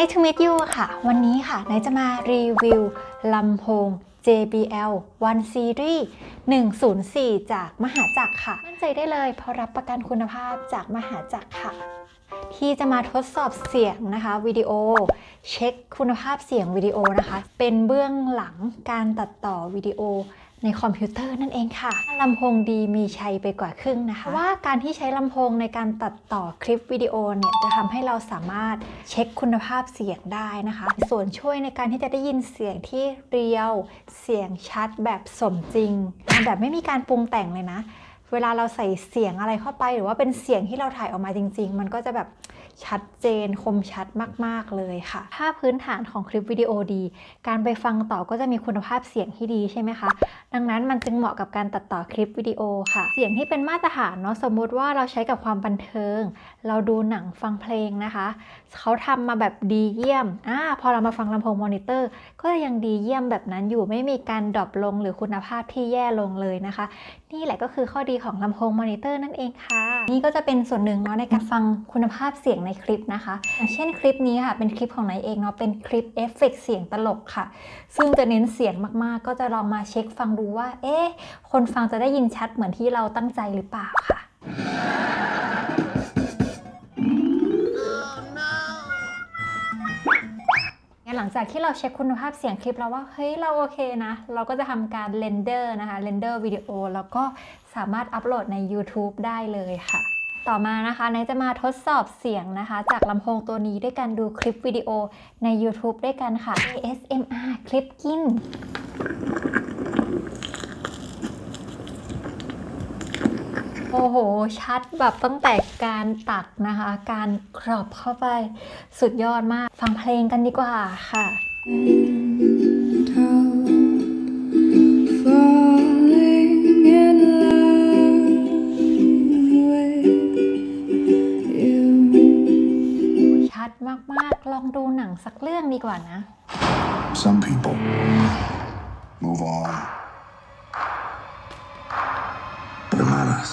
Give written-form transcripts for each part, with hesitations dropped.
Nice to meet you ค่ะวันนี้ค่ะไนจะมารีวิวลำโพง JBL One Series 104 จากมหาจักรค่ะมั่นใจได้เลยเพราะรับประกันคุณภาพจากมหาจักรค่ะที่จะมาทดสอบเสียงนะคะวิดีโอเช็คคุณภาพเสียงวิดีโอนะคะเป็นเบื้องหลังการตัดต่อวิดีโอในคอมพิวเตอร์นั่นเองค่ะลำโพงดีมีชัยไปกว่าครึ่งนะคะว่าการที่ใช้ลำโพงในการตัดต่อคลิปวิดีโอเนี่ยจะทำให้เราสามารถเช็คคุณภาพเสียงได้นะคะส่วนช่วยในการที่จะได้ยินเสียงที่เรียวเสียงชัดแบบสมจริงแบบไม่มีการปรุงแต่งเลยนะเวลาเราใส่เสียงอะไรเข้าไปหรือว่าเป็นเสียงที่เราถ่ายออกมาจริงๆมันก็จะแบบชัดเจนคมชัดมากๆเลยค่ะถ้าพื้นฐานของคลิปวิดีโอดีการไปฟังต่อก็จะมีคุณภาพเสียงที่ดีใช่ไหมคะดังนั้นมันจึงเหมาะกับการตัดต่อคลิปวิดีโอค่ะเสียงที่เป็นมาตรฐานเนาะสมมุติว่าเราใช้กับความบันเทิงเราดูหนังฟังเพลงนะคะเขาทำมาแบบดีเยี่ยมพอเรามาฟังลำโพงมอนิเตอร์ก็ยังดีเยี่ยมแบบนั้นอยู่ไม่มีการดรอปลงหรือคุณภาพที่แย่ลงเลยนะคะนี่แหละก็คือข้อดีของลำโพงมอนิเตอร์นั่นเองค่ะนี่ก็จะเป็นส่วนหนึ่งเนาะในการฟังคุณภาพเสียงในคลิปนะคะอย่างเช่นคลิปนี้ค่ะเป็นคลิปของนายเองเนาะเป็นคลิปเอฟเฟกต์เสียงตลกค่ะซึ่งจะเน้นเสียงมากๆก็จะลองมาเช็คฟังดูว่าคนฟังจะได้ยินชัดเหมือนที่เราตั้งใจหรือเปล่าค่ะหลังจากที่เราเช็คคุณภาพเสียงคลิปแล้วว่าเฮ้ยเราโอเคนะเราก็จะทำการเรนเดอร์นะคะเรนเดอร์วิดีโอแล้วก็สามารถอัปโหลดใน YouTube ได้เลยค่ะต่อมานะคะไนจะมาทดสอบเสียงนะคะจากลำโพงตัวนี้ด้วยการดูคลิปวิดีโอใน YouTube ด้วยกันค่ะ ASMR คลิปกินโอ้โหชัดแบบตั้งแต่การตัดนะคะการกรอบเข้าไปสุดยอดมากฟังเพลงกันดีกว่าค่ะชัดมากๆลองดูหนังสักเรื่องดีกว่านะ Some people move on, but not us.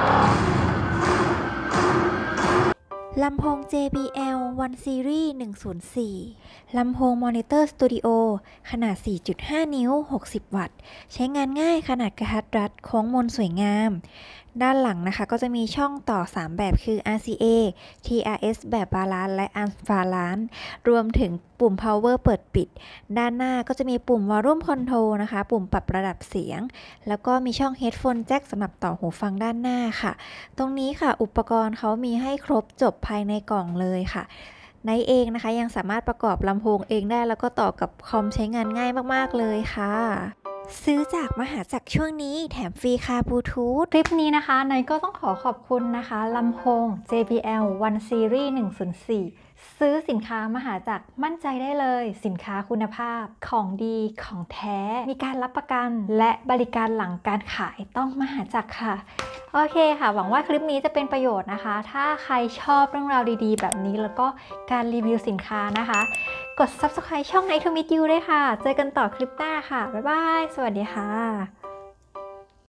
ลำโพง JBL One Series 104 ลำโพงมอนิเตอร์สตูดิโอขนาด 4.5 นิ้ว 60 วัตต์ ใช้งานง่ายขนาดกระทัดรัดโค้งมนสวยงามด้านหลังนะคะก็จะมีช่องต่อ 3 แบบคือ RCA TRS แบบบาลานซ์และอัลฟาลานซ์รวมถึงปุ่ม power เปิดปิดด้านหน้าก็จะมีปุ่ม volume control นะคะปุ่มปรับระดับเสียงแล้วก็มีช่อง headphone jack สำหรับต่อหูฟังด้านหน้าค่ะตรงนี้ค่ะอุปกรณ์เขามีให้ครบจบภายในกล่องเลยค่ะไนท์เองนะคะยังสามารถประกอบลำโพงเองได้แล้วก็ต่อกับคอมใช้งานง่ายมากๆเลยค่ะซื้อจากมหาจักรช่วงนี้แถมฟรีคาบลูทูธคลิปนี้นะคะไนท์ก็ต้องขอบคุณนะคะลำโพง JBL One Series 104 ซื้อสินค้ามหาจักรมั่นใจได้เลยสินค้าคุณภาพของดีของแท้มีการรับประกันและบริการหลังการขายต้องมหาจักรค่ะโอเคค่ะหวังว่าคลิปนี้จะเป็นประโยชน์นะคะถ้าใครชอบเรื่องราวดีๆแบบนี้แล้วก็การรีวิวสินค้านะคะกด Subscribe ช่อง Nice to meet you ด้วยค่ะเจอกันต่อคลิปหน้าค่ะบ๊ายบายสวัสดีค่ะ